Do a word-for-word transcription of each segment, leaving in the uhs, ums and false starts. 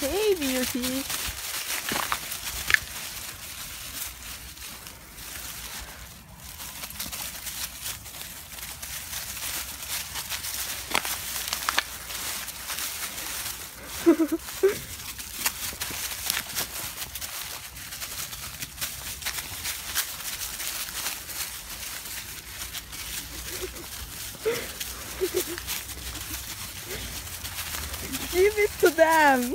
Hey, beauty. Give it to them.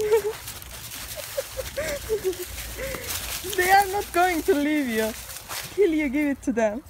They are not going to leave you. Till you give it to them.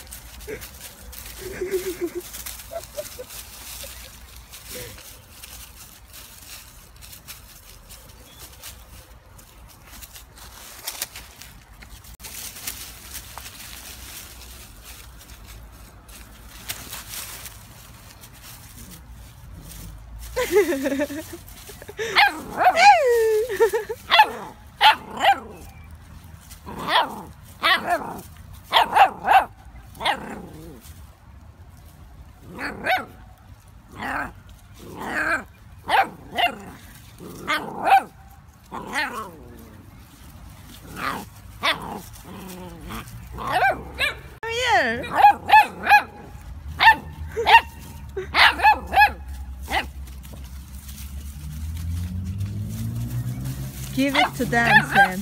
Here. Give it to them, Sam.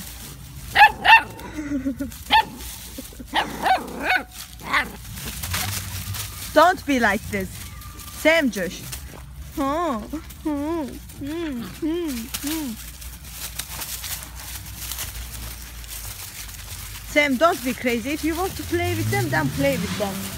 Don't be like this. Sam, Josh. Oh. Mm, mm, mm, mm. Sam, don't be crazy. If you want to play with them, then play with them.